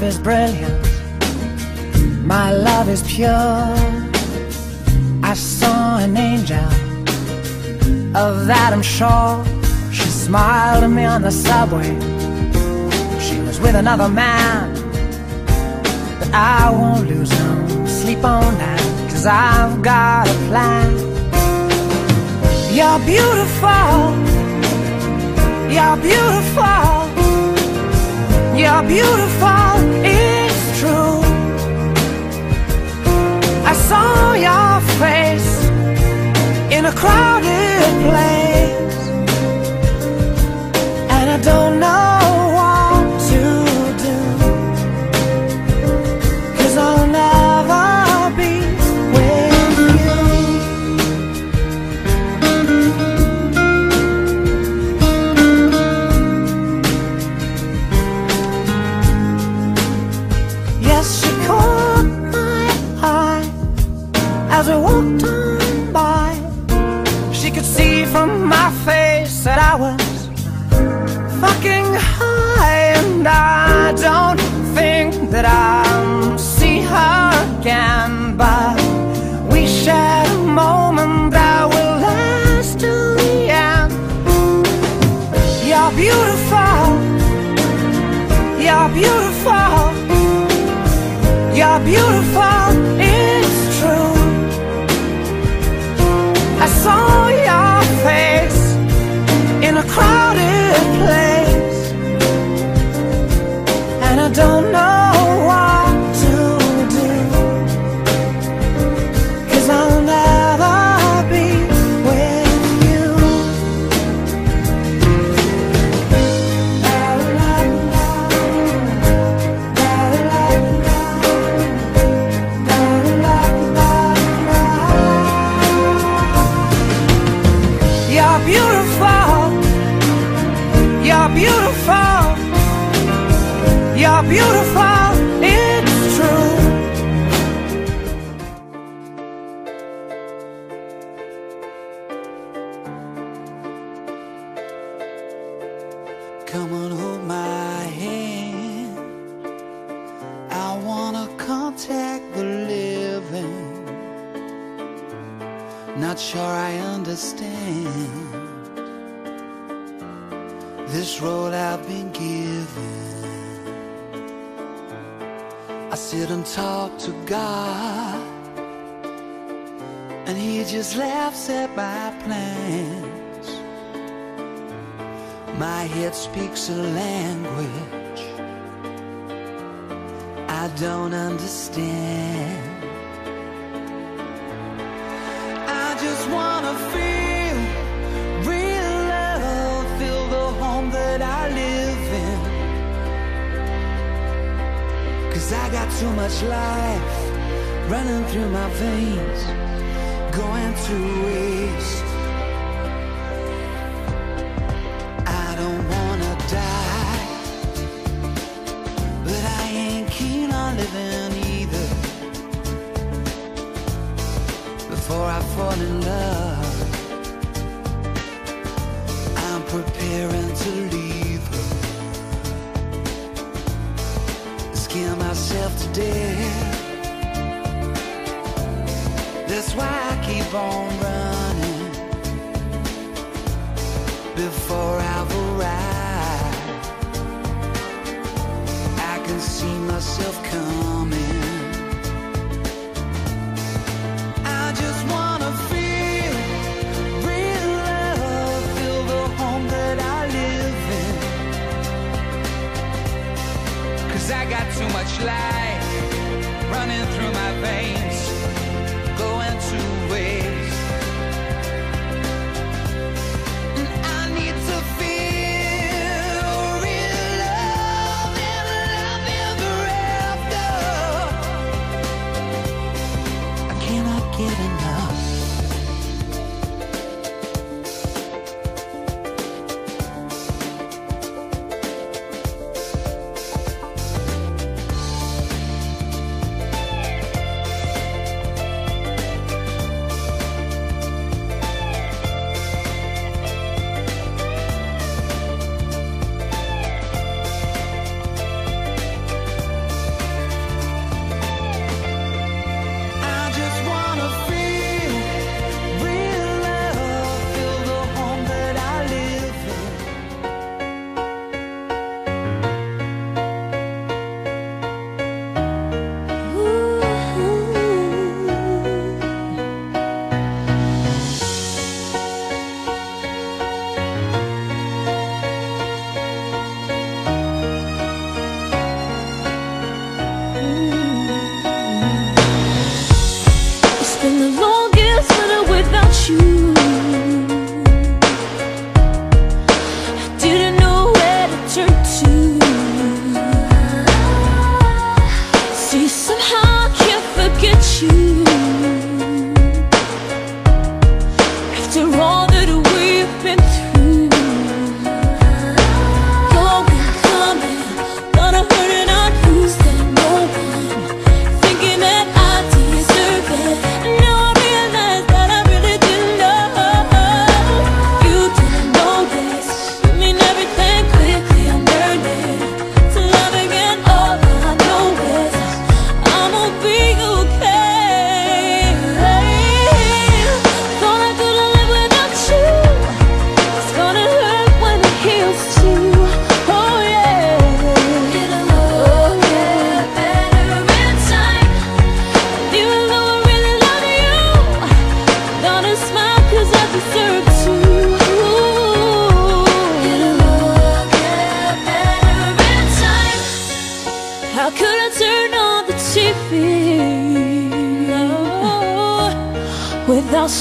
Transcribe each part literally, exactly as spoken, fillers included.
is brilliant, my love is pure. I saw an angel, of that I'm sure. She smiled at me on the subway. She was with another man, but I won't lose no sleep on that, 'cause I've got a plan. You're beautiful, you're beautiful, you're beautiful, it's true. I saw your face in a crowded place, and I don't know what to do, 'cause I'll never be with you. Yes, she caught my eye as we walked on by. She could see from my face that I was fucking high, and I don't think that I'll see her again, but we shared a moment that will last till the end. You're beautiful, you're beautiful, you're beautiful, it's true. I saw your face in a crowded place, and I don't know what to do, 'cause I'll never be with you. You're beautiful, you're beautiful, you're beautiful, it's true. Come on, hold my hand. I wanna contact the living. Not sure I understand this road I've been given. I sit and talk to God, and He just laughs at my plans. My head speaks a language I don't understand. I just wanna feel real love, feel the home that I live in, 'cause I got too much life running through my veins, going to waste. I don't wanna die, but I ain't keen on living either. Before I fall in love, I'm preparing to leave her, scare myself to death. That's why I keep on running before I've arrived. I can see myself coming. I just wanna feel real love, feel the home that I live in, 'cause I got too much life running through my veins, going to waste. And I need to feel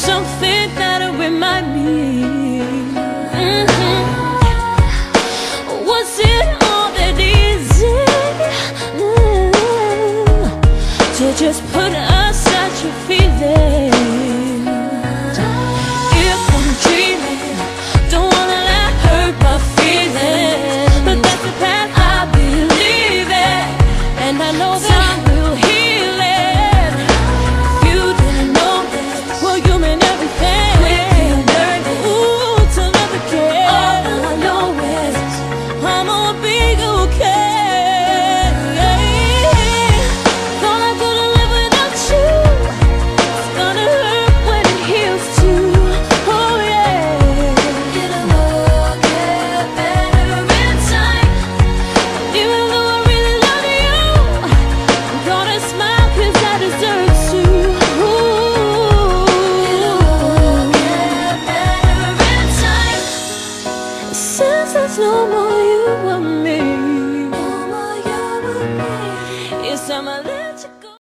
something